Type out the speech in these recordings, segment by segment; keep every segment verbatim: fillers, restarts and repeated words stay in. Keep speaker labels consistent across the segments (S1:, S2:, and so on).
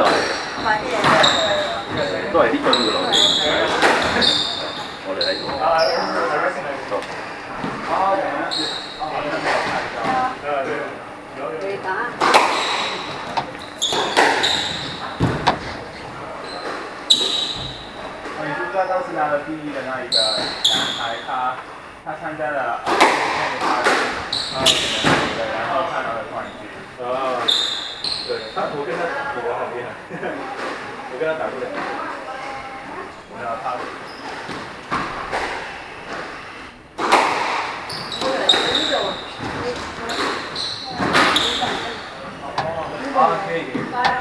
S1: 係，都係啲樽㗎咯。我哋喺度。
S2: 你打。
S3: 你知不知道当时拿了第一的那一个男孩，他他参加了奥运会，他他可能那个，然后他拿了冠军。
S4: 啊，对，他我跟他比得很厉害，我跟他打过两次。
S3: 然后他。啊，可以。可以。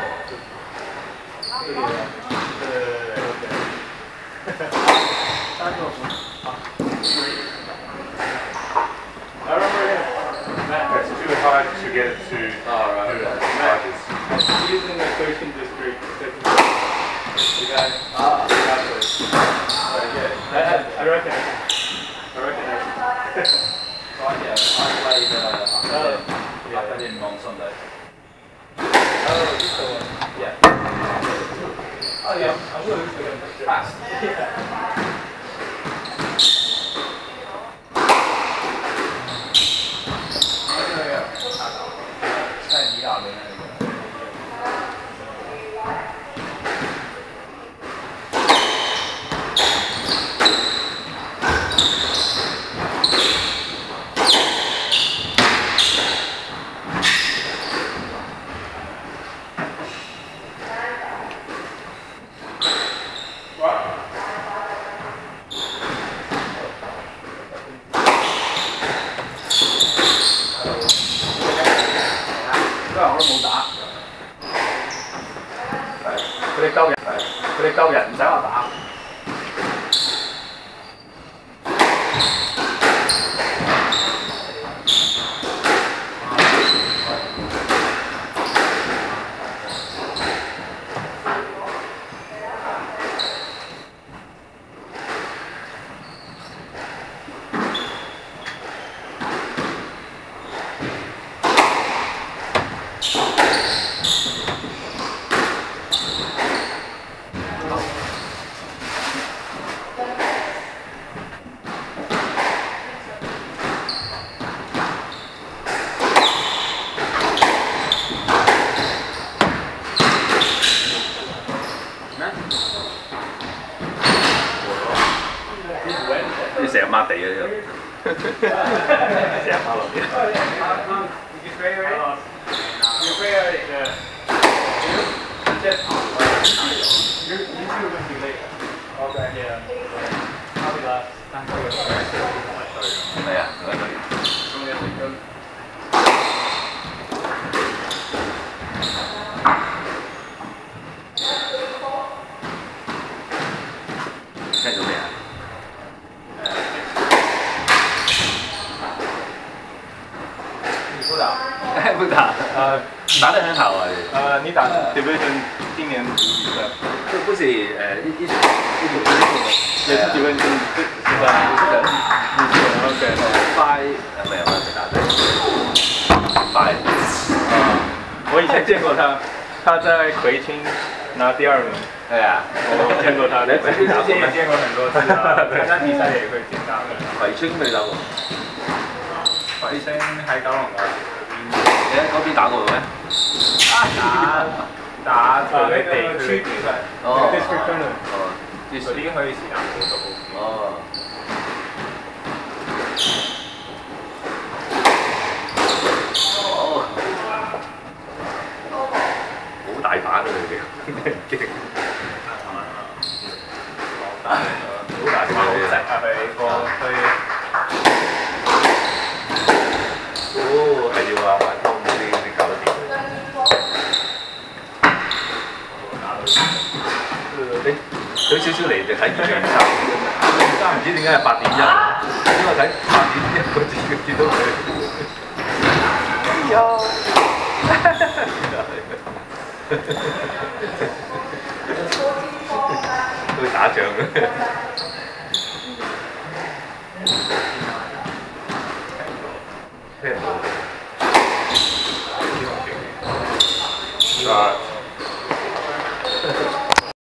S3: 对对对对对。三个不好。I remember him.
S4: It's too hard to get it to
S1: Oh, right,
S4: to
S1: okay.
S4: matches.
S3: He's in the coaching district.
S4: The guy,
S3: Ah.
S4: the guy plays.
S3: Uh, yeah. I, I, I reckon. I reckon.
S1: Oh yeah, I played uh, after, yeah. after him on Sunday.
S3: Oh, this the one.
S1: Yeah.
S3: Oh yeah, I will lose again.
S1: Fast.
S3: Yeah. 在尼亚的那个。都係我都冇打。係，佢哋鳩人，係，佢哋鳩人唔使話打。
S1: 你成日抹地嘅呢度，成日抹落地。
S3: You pray already? You pray already? Yeah. Just you you two will be late. Okay. Yeah. I'll be last. Thank you.
S1: 係啊，喺度。
S3: 中間成功。
S1: 聽到未啊？
S3: 不打，
S1: 不打，
S3: 呃，
S1: 打得很好啊！
S3: 呃，你打 Division 今年比赛，
S1: 这不是呃一一一组
S3: 也是 Division 是吧？
S1: 不是的，
S3: 你是 OK。
S1: Five 呃没有没打对 Five
S3: 啊，我以前见过他，他在葵青拿第二名。
S1: 对啊，
S3: 我见过他，之前也见过很多次啊，参加比賽也會見到嘅。
S1: 葵青未打過，
S3: 葵青喺九龍啊。
S1: 你喺嗰邊打過嘅咩？
S3: 打打佢嘅地區比賽，
S1: 哦
S3: district tournament，
S1: 哦，
S3: 嗰啲可以是打好多。
S1: 哦。哦。好大把㗎你哋，驚。好大把嘅。
S3: 係個去。
S1: 哦，係要啊，玩通嗰啲先搞得掂。你早少少嚟就睇現場差，差唔知點解係八點一，因為睇八點一個字見到佢。哎呀！會打仗嘅。